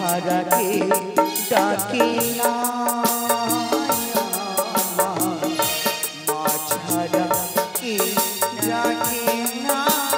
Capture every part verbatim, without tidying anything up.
ছাড়া কে ডাকে না, মা ছাড়া কে ডাকে না।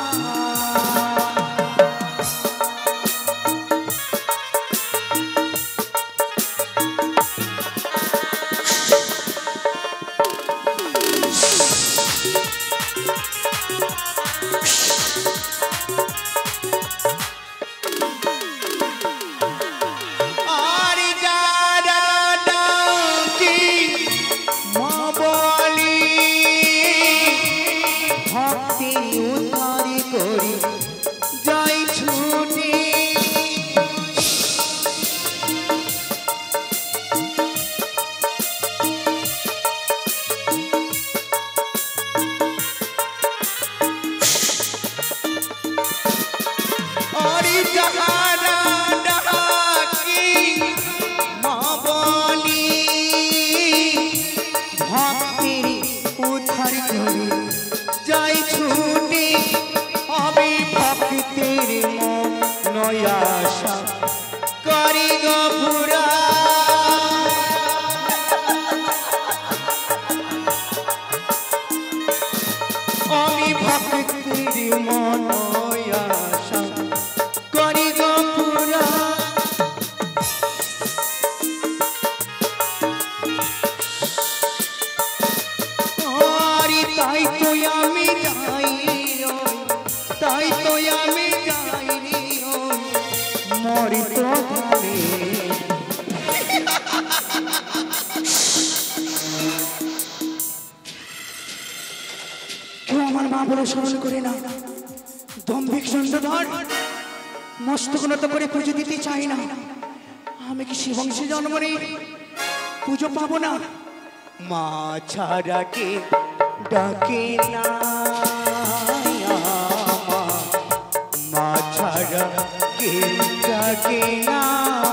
স্মরণ করে না, দম্ভিক চন্দ্রধর মস্তক নত করে পুজো দিতে চাই না। আমি কি শিবংশে জন্ম নেই, পুজো পাবো না? মা ছাড়া কে ডাকে না, মা ছাড়া কে ডাকে না।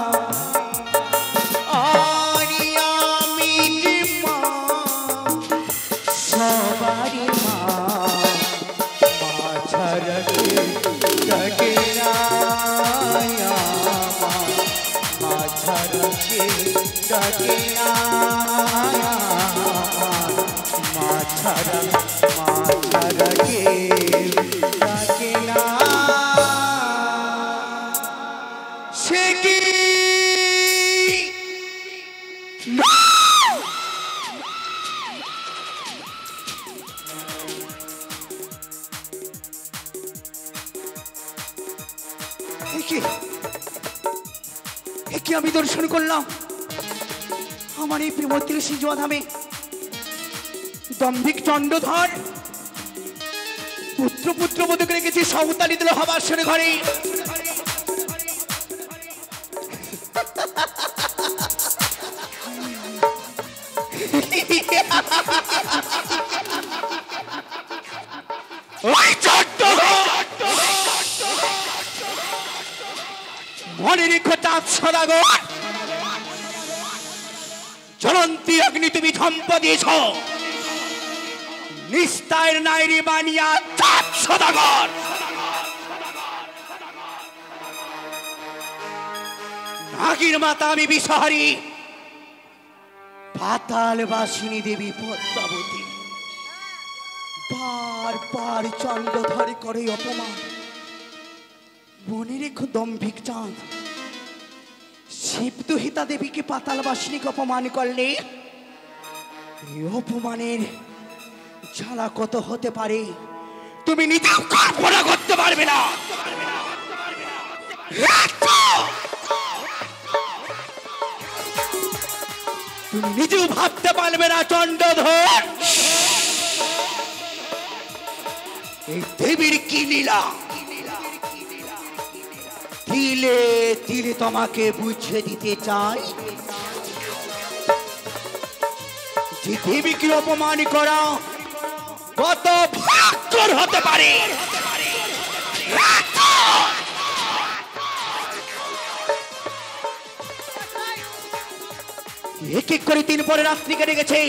আমি দর্শন করলাম আমার এই প্রেমত্রী সিজধামে দম্ভিক চন্ডধর পুত্র পুত্র বোধ করে গেছি সৌতালি দিল হবার সরে ঘরে। মনে রেখো চাঁদ সদাগর, জ্বলন্তি অগ্নি তুমি ঝম্প দিয়েছ, নিস্তার নাইরি বানিয়া চাঁদ সদাগর। নাগির মাতা আমি বিষহারী, পাতাল বাসিনী দেবী পদ্মাবতী, বার বার চন্দ্রধর করে অপমান। মনে রেখো দম্ভিক চাঁদ, শিবদুহিতা দেবীকে পাতাল বাসিনীকে অপমান করলে এই অপমানের জ্বালা কত হতে পারে তুমি নিজেও কল্পনা করতে পারবে না। তুমি নিজেও ভাবতে পারবে না চন্দ্রধর এই দেবীর কি লীলা। তিলে তিলে তোমাকে বুঝিয়ে দিতে চাই যে দেবীকে অপমান করা কত ভয়ঙ্কর হতে পারে। এক এক করে তিন পরে রাত্রি কেটে গেছে,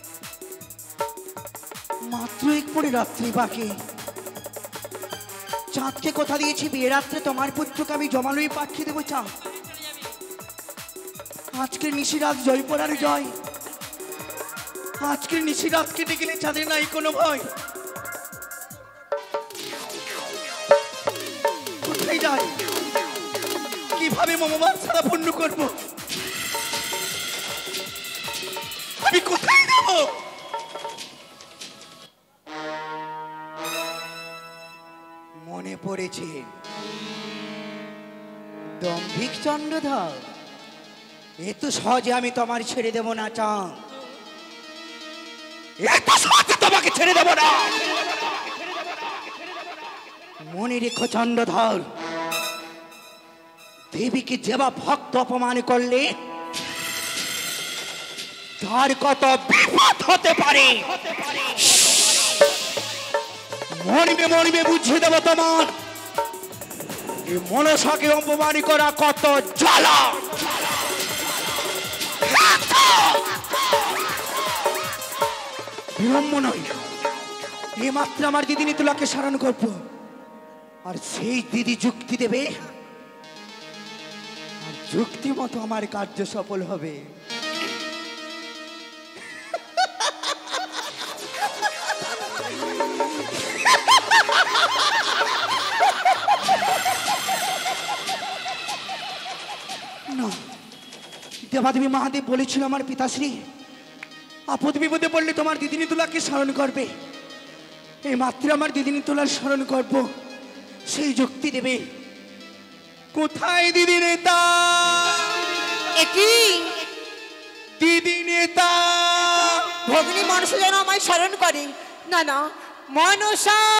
মাত্র এক পরে রাত্রি বাকি। চাঁদকে কথা দিয়েছি বিয়ে রাত্রে তোমার পুত্রকে আমি জমালুই পাঠিয়ে দেবো চাঁদ। আজকের নিশিরাত জয় পড়ার জয়। আজকের নিশিরাতকে ডেকে চাঁদের নাই কোনো ভয়। কোথায় যাই, কিভাবে মমমান সারা পূর্ণ করবো, আমি কোথায় যাব? মনে পড়েছে দম্ভিক চন্দ্রধর, এত সহজে আমি তোমার ছেড়ে দেব না চাঁদ, এত সহজে তোমাকে ছেড়ে দেব না। মনে রেখো চন্দ্রধর, দেবীকে যেবা ভক্ত অপমান করলে তার কত বিপদ হতে পারে মনিবে মনিবে বুঝিয়ে দেব তোমার। এই মনসাকে অপমান করা কত জ্বালা। বিলম্ব নয়, এই মাত্র আমার দিদি নিতুলাকে স্মরণ করবো, আর সেই দিদি যুক্তি দেবে, আর যুক্তি মতো আমার কার্য সফল হবে। দেবাদেবী মহাদেব বলেছিল আমার পিতাশ্রী, আপদ বিপদে পড়লে তোমার দিদি নিতুলাকে স্মরণ করবে। এই মাত্র আমার দিদি নিতুলার স্মরণ করব, সেই যুক্তি দেবে। কোথায় দিদি নেতা? একই দিদি নেতা, ভগ্নী মনসা যেন আমায় স্মরণ করে। না না, মনসা